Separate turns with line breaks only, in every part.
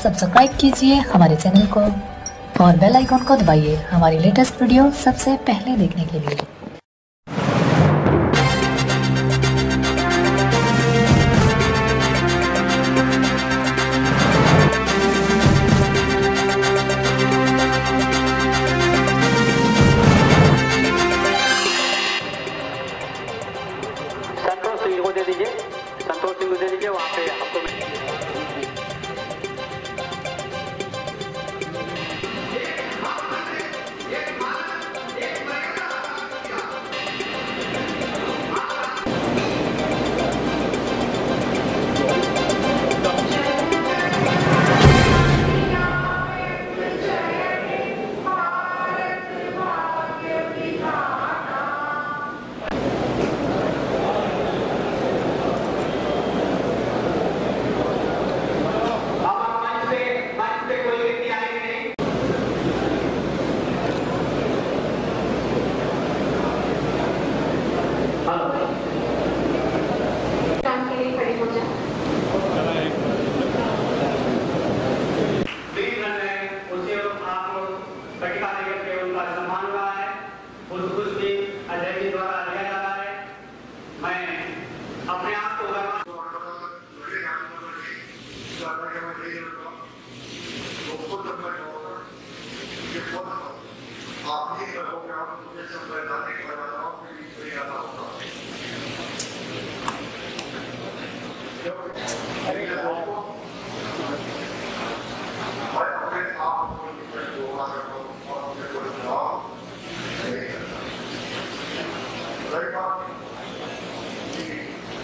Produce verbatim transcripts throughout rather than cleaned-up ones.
Subscribe कीजिए हमारे channel को और बेल आइकॉन को दबाइए हमारी लेटेस्ट वीडियो सबसे पहले देखने के लिए।
संतोष सिंह को दे दीजिए, संतोष सिंह को दे दीजिए, वहाँ पे आपको अपने आप को आप ही करोगे, आप मुझे संवैधानिक बनाओ के लिए आता होगा। मैं अपने आप को जोड़ा करता हूँ और अपने को जवाब नहीं करता। रही बात कि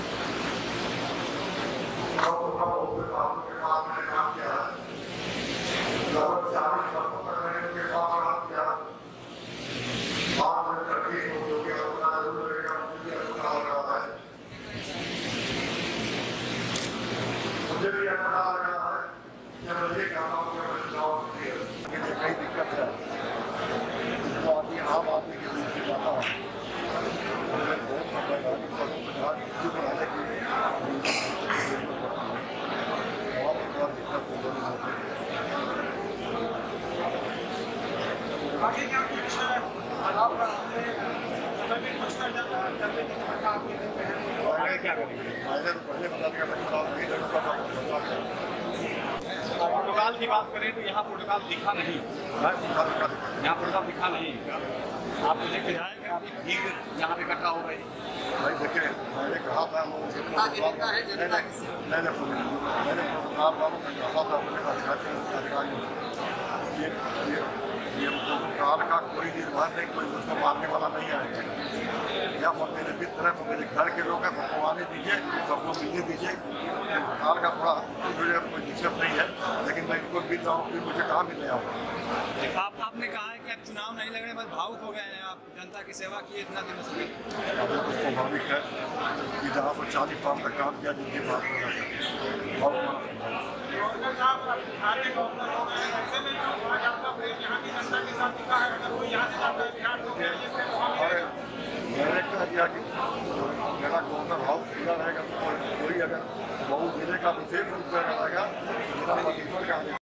कब कब आपके पास मैंने काम किया है, लगभग चालीस वर्षों तक मैंने उनके पास काम किया। बाद में तकलीफ हो जो कि अपना जरूर रहेगा, मुझे पता लगा है, मुझे भी पता लगा है जब मुझे काम किया मैंने जवाब दिया। मुझे कई दिक्कत है तो अभी आम आदमी के लिए जाता हूँ, मुझे बहुत संवैधानिक पदों पर जहाँ नीति बनाने की बहुत बहुत दिक्कत हो रही है।
आगे क्या कुछ आलाप हमने समय भी कुछ कर करने की तरह आपके दिन में है क्या करेंगे?
मैंने पहले बता दिया मैंने कहा कि लड़का का
प्रोटोकॉल की बात करें तो यहाँ प्रोटोकॉल दिखा नहीं, यहाँ प्रोटोकॉल दिखा नहीं। आप मुझे बताएं कि आपकी भीड़ यहाँ पे इकट्ठा हो गई।
भाई देखिए मैंने कहा था मैंने मैंने प्रोटोकॉल वालों से कहा था अपने अधिकारियों से ये ये प्रोटोकॉल का कोई निर्माण नहीं, कोई उसको मारने वाला नहीं आएगा। या मेरे मित्र है, मेरे घर के लोग हैं, सबको आने दीजिए, सबको मिलने दीजिए। प्रोटोकॉल का थोड़ा मुझे कोई दिक्कत नहीं है, लेकिन मैं इनको मिल रहा हूँ फिर मुझे कहाँ मिलने आऊँगा।
आप आपने कहा है कि आप चुनाव नहीं लगने बस भावुक हो गए हैं, आप जनता की सेवा की इतना दिनों से।
अभी कुछ स्वाभाविक है कि जहाँ पर चालीस साल तक काम किया जिनके पास मैंने कह दिया कि मेरा गवर्नर हाउस खुला रहेगा तो कोई अगर बहुत जिले का विशेष रूप में रहेगा